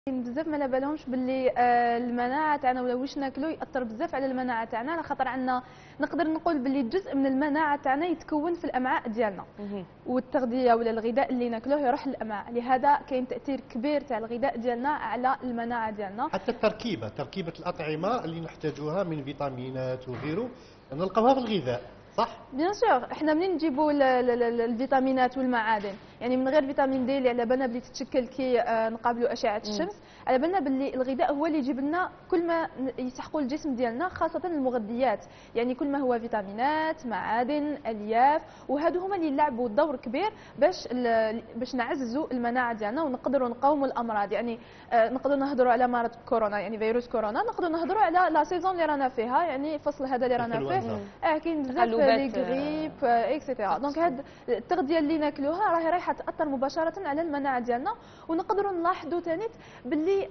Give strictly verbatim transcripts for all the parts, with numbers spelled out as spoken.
بزاف ما على بالهمش باللي آه، المناعه تاعنا ولا واش ناكلو ياثر بزاف على المناعه تاعنا، على خاطر عندنا نقدر نقول باللي جزء من المناعه تاعنا يتكون في الامعاء ديالنا، والتغذيه ولا الغذاء اللي ناكلوه يروح للامعاء، لهذا كاين تاثير كبير تاع الغذاء ديالنا على المناعه ديالنا. حتى التركيبه تركيبه الاطعمه اللي نحتاجوها من فيتامينات وغيره نلقاوها في الغذاء، صح؟ بيان سور، احنا منين نجيبوا الفيتامينات والمعادن؟ يعني من غير فيتامين دي اللي على بالنا بلي تتشكل كي آه، نقابلوا اشعه الشمس، على بالنا باللي الغذاء هو اللي يجيب لنا كل ما يسحقوا الجسم ديالنا، خاصه المغذيات، يعني كل ما هو فيتامينات، معادن، الياف، وهادو هما اللي يلعبوا دور كبير باش باش نعززوا المناعه ديالنا ونقدروا نقاوموا الامراض. يعني آه، نقدروا نهضروا على مرض كورونا، يعني فيروس كورونا، نقدروا نهضروا على لا سيزون اللي رانا فيها، يعني الفصل هذا اللي رانا فيه، اه كاين بزاف لي غريب اكسيتيرا. دونك هاد التغذيه اللي ناكلوها راهي رايحه تاثر مباشره على المناعه ديالنا، ونقدروا نلاحظوا ثاني باللي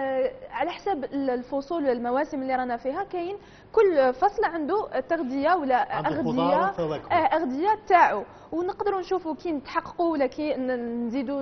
على حساب الفصول والمواسم اللي رانا فيها كاين كل فصل عنده تغذيه ولا اغذيه اه اغذيه تاعو، ونقدروا نشوفوا كي نتحققوا ولا كي نزيدوا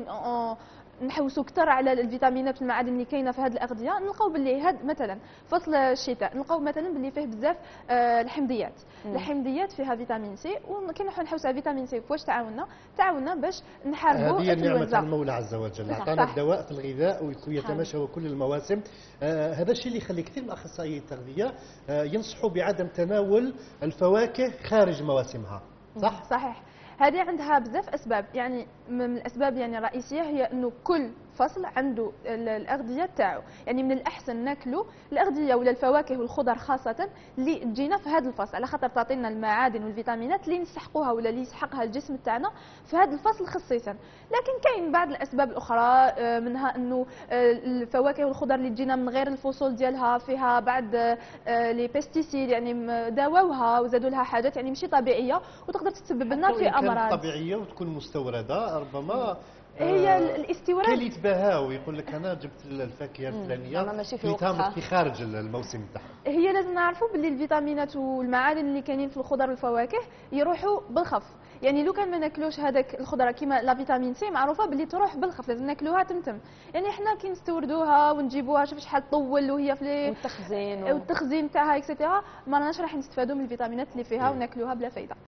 نحوسوا اكثر على الفيتامينات والمعادن اللي كاينه في هذه الاغذيه، نلقاو باللي هاد مثلا فصل الشتاء نلقاو مثلا باللي فيه بزاف آه الحمضيات. مم. الحمضيات فيها فيتامين سي، وكي نروحوا نحوسوا على فيتامين سي واش تعاوننا؟ تعاوننا باش نحاربوا هذه نعمه المولى عز وجل، عطانا الدواء في الغذاء ويتماشى كل المواسم. آه هذا الشيء اللي يخلي كثير من اخصائيي التغذيه آه ينصحوا بعدم تناول الفواكه خارج مواسمها، صح؟ صحيح. هذه عندها بزاف اسباب، يعني من الاسباب يعني الرئيسيه هي انه كل فصل عنده الاغذيه تاعو، يعني من الاحسن ناكلوا الاغذيه ولا الفواكه والخضر خاصه اللي تجينا في هذا الفصل، على خاطر تعطينا المعادن والفيتامينات اللي نسحقوها ولا اللي يسحقها الجسم تاعنا في هذا الفصل خصيصا. لكن كاين بعض الاسباب الاخرى، منها انه الفواكه والخضر اللي تجينا من غير الفصول ديالها فيها بعض لي بيستيسيد، يعني داووها وزادوا لها حاجات يعني ماشي طبيعيه وتقدر تسبب لنا في امراض طبيعيه وتكون مستورده ربما. هي الاستوراد كاين اللي يتباهاو ويقول لك انا جبت الفاكهه الفلانيه في في خارج الموسم تاعها. هي لازم نعرفوا باللي الفيتامينات والمعادن اللي كاينين في الخضر والفواكه يروحوا بالخف، يعني لو كان ما ناكلوش هذاك الخضره كيما لا فيتامين سي معروفه باللي تروح بالخف، لازم ناكلوها تمتم. يعني احنا كي نستوردوها ونجيبوها شوف شحال طول وهي في والتخزين والتخزين تاعها اكسيتيرا، ما راناش راح نستفادوا من الفيتامينات اللي فيها وناكلوها بلا فايده.